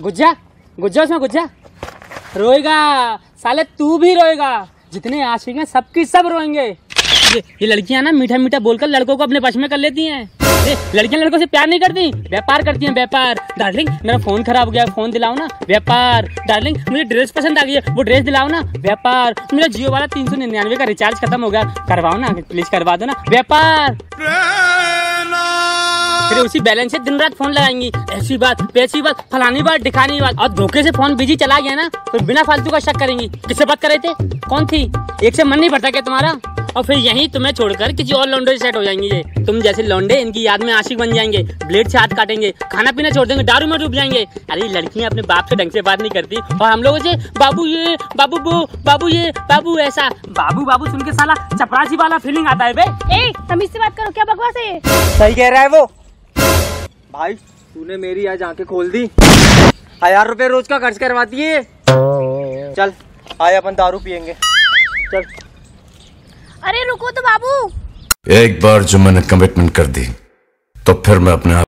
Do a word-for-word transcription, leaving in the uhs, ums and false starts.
गुज्जा गुज्जा उसमें गुज्जा रोएगा साले, तू भी रोएगा। जितने आशिक हैं सबकी सब रोएंगे। ये, ये लड़कियां ना मीठा मीठा बोलकर लड़कों को अपने वश में कर लेती हैं। ये लड़कियां लड़कों से प्यार नहीं करती, व्यापार करती हैं, व्यापार। डार्लिंग मेरा फोन खराब हो गया, फोन दिलाओ ना, व्यापार। डार्लिंग मुझे ड्रेस पसंद आ गई है, वो ड्रेस दिलाओ ना, व्यापार। मेरा जियो वाला तीन सौ निन्यानवे का रिचार्ज खत्म हो गया, करवाओ ना, प्लीज करवा दो ना, व्यापार। फिर उसी बैलेंस से दिन रात फोन लगाएंगी, ऐसी बात वैसी बात, फलानी बात ढिकानी बात। और धोखे से फोन बिजी चला गया ना तो बिना फालतू का शक करेंगी, किससे बात कर रहे थे, कौन थी, एक से मन नहीं भरता क्या तुम्हारा। और फिर यहीं तुम्हें छोड़कर किसी और लौंडे से सेट हो जाएंगे ये। तुम जैसे लौंडे इनकी याद में आशिक बन जाएंगे, ब्लेड से हाथ काटेंगे, खाना पीना छोड़ देंगे, दारू में डूब जाएंगे। अरे लड़कियां अपने बाप से ढंग से बात नहीं करती और हम लोगों से बाबू ये बाबू वो बाबू ये बाबू ऐसा। बाबू बाबू सुन के साला चपरासी वाला फीलिंग आता है बे। ए तमीज से बात करो, क्या बकवास है ये? सही कह रहा है वो भाई, तूने मेरी आज आंखें खोल दी। हजार रुपए रोज का खर्च करवाती है। चल आए अपन दारू पियेंगे, चल। अरे रुको तो बाबू, एक बार जो मैंने कमिटमेंट कर दी तो फिर मैं अपने